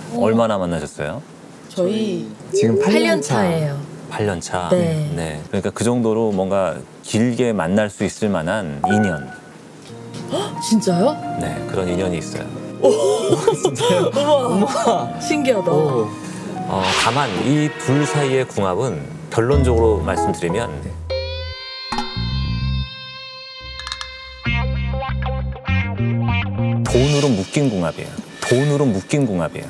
얼마나 만나셨어요? 저희 지금 8년 차예요. 8년 차. 네. 네. 그러니까 그 정도로 뭔가 길게 만날 수 있을 만한 인연. 진짜요? 네, 그런 인연이 있어요. 진짜요? 우와. 신기하다. 다만 이 둘 사이의 궁합은 결론적으로 말씀드리면 돈으로 묶인 궁합이에요. 돈으로 묶인 궁합이에요.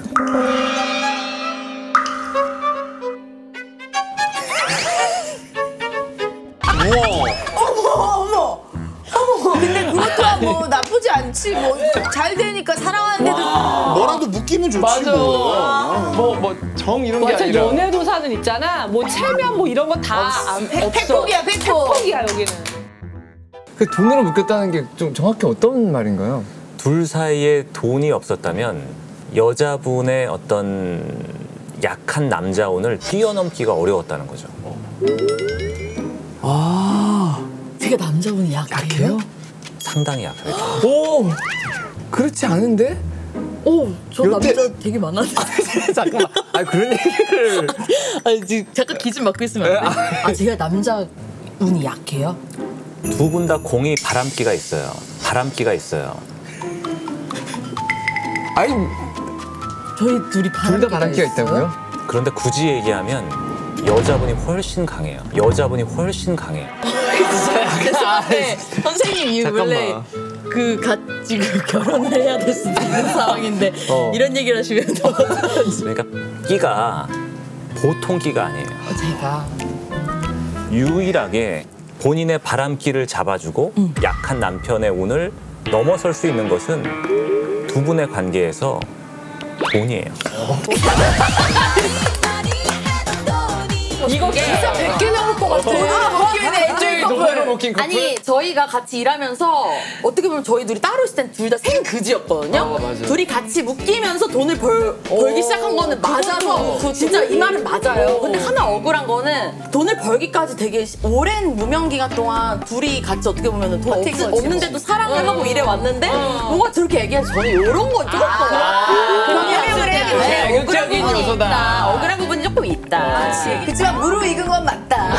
근데 그것도 뭐 나쁘지 않지. 뭐 잘 되니까 사랑하는데도 뭐라도 묶이면 좋지. 맞아. 뭐. 뭐정 이런 게 맞아, 아니라. 연애도사는 있잖아. 뭐 체면 뭐 이런 거 다 없어. 팩폭이야, 팩폭. 팩폭이야 여기는. 그 돈으로 묶였다는 게 좀 정확히 어떤 말인가요? 둘 사이에 돈이 없었다면 여자분의 어떤 약한 남자운을 뛰어넘기가 어려웠다는 거죠. 되게 남자분이 약해요? 상당히 약해요. 오! 그렇지 않은데? 오, 저 여태- 남자 되게 많았는데. 잠깐만. 아 그런 얘기를. 아니, 지금 잠깐 기준 막고 있으면 안 돼? 아, 제가 남자 운이 약해요? 두 분 다 공이 바람기가 있어요. 바람기가 있어요. 아니 저희 둘이 둘 다 바람기가 있다고요? 그런데 굳이 얘기하면 여자분이 훨씬 강해요. 여자분이 훨씬 강해요. 네, 선생님 이 원래 그 같이 결혼을 해야 될 수도 있는 상황인데 이런 얘기를 하시면 그러니까 끼가 보통 끼가 아니에요. 제가 유일하게 본인의 바람기를 잡아주고 약한 남편의 운을 넘어설 수 있는 것은 두 분의 관계에서 돈이에요. 이거 진짜 100개 나올 것 같아. 돈으로 묶인 커플? 아니 저희가 같이 일하면서 어떻게 보면 저희 둘이 따로 있을 땐 둘 다 생그지였거든요. 맞아요. 둘이 같이 묶이면서 돈을 벌기 시작한 거는 맞아서 진짜 이 말은 맞아요. 근데 하나 억울한 거는 돈을 벌기까지 되게 오랜 무명 기간 동안 둘이 같이 어떻게 보면 돈 없는데도 사랑을 하고 이래 왔는데 뭔가 저렇게 얘기해서 저는 이런 거 조금 변명을 해. 억울한 자극적인 부분이 요소다. 있다. 억울한 부분이 조금 있다. 그치만 무르익은 건 맞다.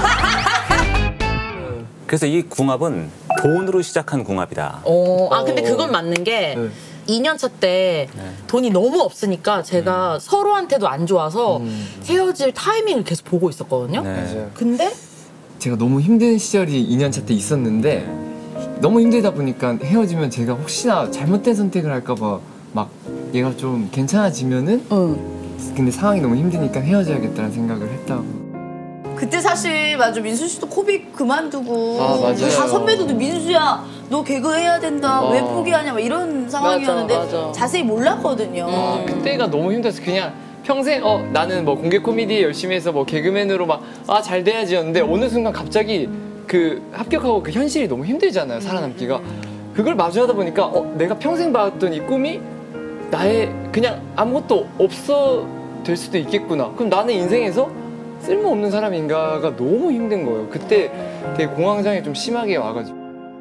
그래서 이 궁합은 돈으로 시작한 궁합이다. 근데 그건 맞는 게 네. 2년 차 때 돈이 너무 없으니까 제가 서로한테도 안 좋아서 헤어질 타이밍을 계속 보고 있었거든요. 네. 맞아요. 근데 제가 너무 힘든 시절이 2년차 때 있었는데 너무 힘들다 보니까 헤어지면 제가 혹시나 잘못된 선택을 할까봐 막 얘가 좀 괜찮아지면은 근데 상황이 너무 힘드니까 헤어져야겠다는 생각을 했다고. 그때 사실 맞아 민수 씨도 코빅 그만두고 맞아요. 다 선배들도 민수야 너 개그 해야 된다 왜 포기하냐 막 이런 상황이었는데 맞아. 자세히 몰랐거든요. 그때가 너무 힘들었어. 그냥 평생 나는 뭐 공개 코미디 열심히 해서 뭐 개그맨으로 막 잘 돼야지였는데 어느 순간 갑자기 그 합격하고 그 현실이 너무 힘들잖아요. 살아남기가. 그걸 마주하다 보니까 내가 평생 봐왔던 이 꿈이 나의 그냥 아무것도 없어 될 수도 있겠구나. 그럼 나는 인생에서 쓸모없는 사람인가가 너무 힘든 거예요. 그때 되게 공황장애 좀 심하게 와가지고.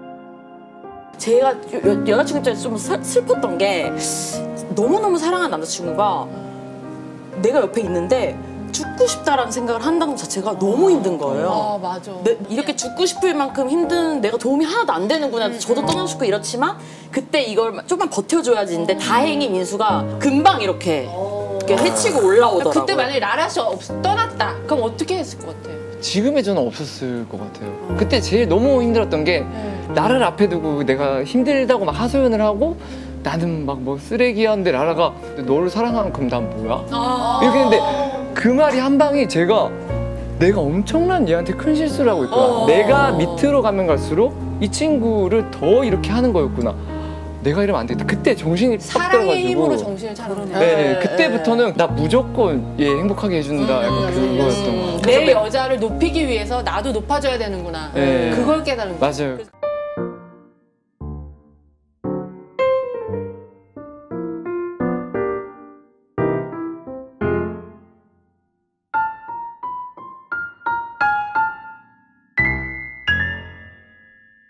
제가 여자친구 입장에서 좀 슬펐던 게 너무너무 사랑하는 남자친구가 내가 옆에 있는데 죽고 싶다라는 생각을 한다는 것 자체가 너무 힘든 거예요. 맞아. 이렇게 죽고 싶을 만큼 힘든 내가 도움이 하나도 안 되는구나. 저도 떠나고 싶고 이렇지만 그때 이걸 조금만 버텨줘야지 했는데 다행히 민수가 금방 이렇게 해치고 올라오더라고요. 그때 만약에 라라 씨 떠났다. 그럼 어떻게 했을 것 같아요? 지금의 저는 없었을 것 같아요. 그때 제일 너무 힘들었던 게 나를 앞에 두고 내가 힘들다고 막 하소연을 하고 나는 막 뭐 쓰레기야인데 라라가 너를 사랑하는 그럼 난 뭐야? 이렇게 했는데 그 말이 한 방이 내가 엄청난 얘한테 큰 실수를 하고 있구나. 내가 밑으로 가면 갈수록 이 친구를 더 이렇게 하는 거였구나. 내가 이러면 안 되겠다. 그때 정신이 팍 사랑의 들어가지고. 힘으로 정신을 차렸네. 네, 그때부터는 나 무조건 얘 행복하게 해준다. 약간 그거였던 것 같아요. 내 여자를 높이기 위해서 나도 높아져야 되는구나. 네. 그걸 깨달은 거야. 맞아요.